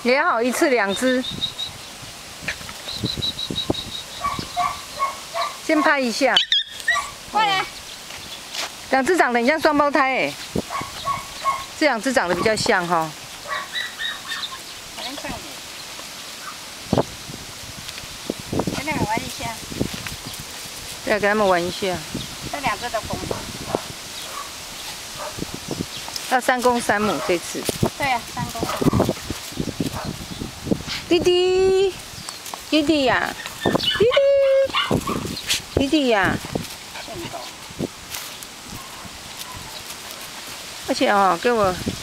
也好，一次2只。先拍一下。 过来。 2只长得很像双胞胎哎，这2只长得比较像哈。 可能像你。跟他们玩一下。 对，跟他们玩一下。 这2只都公的。 要3公3母这次。 对呀，3公3母。 弟弟，弟弟呀，弟弟，弟弟呀。而且哦，给我